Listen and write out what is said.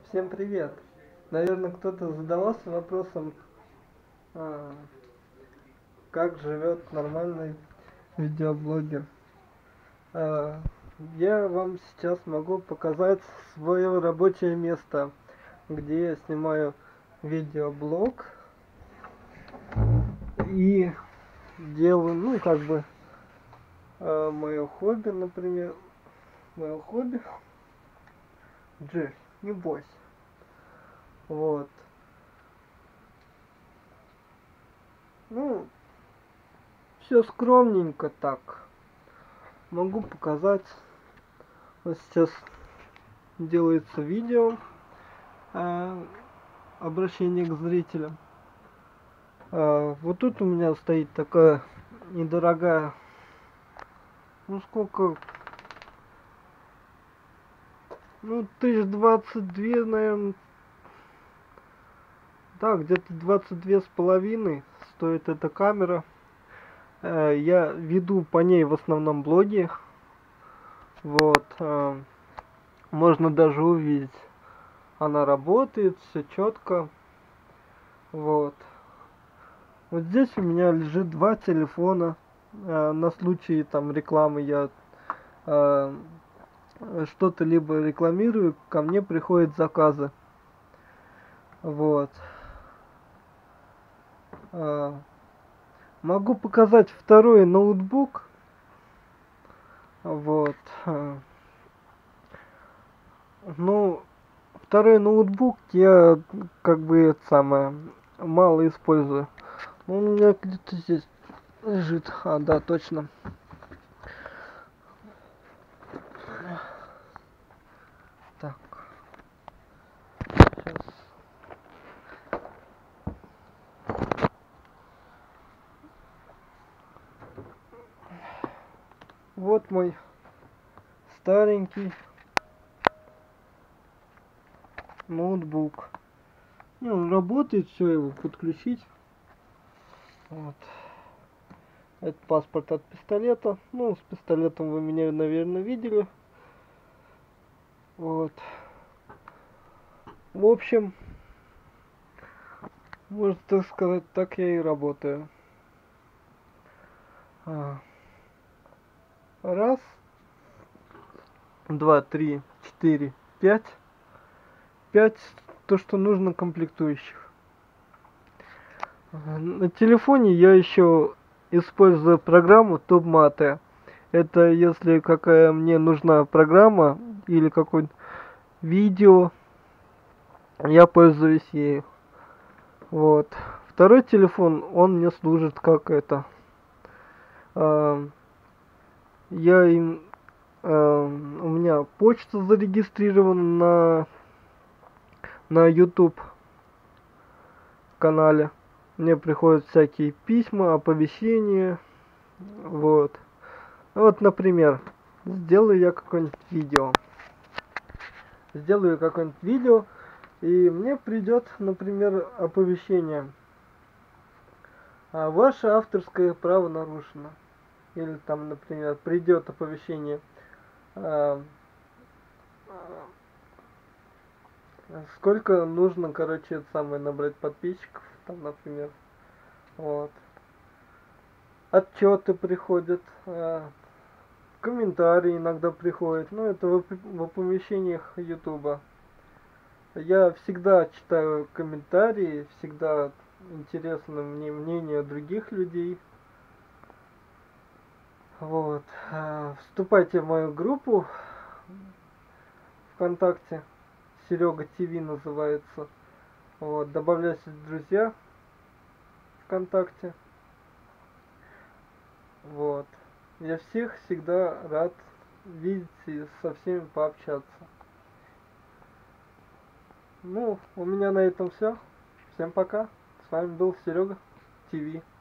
Всем привет! Наверное, кто-то задавался вопросом, а, как живет нормальный видеоблогер. А, Я вам сейчас могу показать свое рабочее место, где я снимаю видеоблог и делаю, мое хобби, например, мое хобби. Джи, не бойся. Вот. Ну, все скромненько так. Могу показать. Вот сейчас делается видео обращение к зрителям. Вот тут у меня стоит такая недорогая, ну сколько, ну 1022, наверное, да, где-то 22,5 стоит эта камера. Я веду по ней в основном блоги. Вот, можно даже увидеть, она работает, все четко. Вот. Вот здесь у меня лежит два телефона. На случай там рекламы я что-то либо рекламирую, ко мне приходят заказы. Вот. Могу показать второй ноутбук. Вот. Ну, второй ноутбук я как бы это самое мало использую. Он у меня где-то здесь лежит. Да, точно. Так. Сейчас. Вот мой старенький ноутбук. Он работает, все, его подключить. Вот. Это паспорт от пистолета. Ну, с пистолетом вы меня, наверное, видели. Вот. В общем, можно так сказать, так я и работаю. Раз, два, три, четыре, пять. Пять, то, что нужно комплектующих. На телефоне я еще использую программу TubMate. Это если какая мне нужна программа или какое-то видео, я пользуюсь ею. Вот. Второй телефон, он мне служит как это. Я им, у меня почта зарегистрирована на YouTube канале. Мне приходят всякие письма, оповещения. Вот. Вот, например, сделаю я какое-нибудь видео. И мне придет, например, оповещение. Ваше авторское право нарушено. Или там, например, придет оповещение. Сколько нужно, короче, это самое, набрать подписчиков, там, например. Вот. Отчеты приходят. Комментарии иногда приходят. Ну, это в оповещениях Ютуба. Я всегда читаю комментарии, всегда интересно мне мнение других людей. Вот. Вступайте в мою группу ВКонтакте. Серега ТВ называется. Вот. Добавляйтесь в друзья ВКонтакте. Вот. Я всех всегда рад видеть и со всеми пообщаться. Ну, у меня на этом все. Всем пока. С вами был Серега ТВ.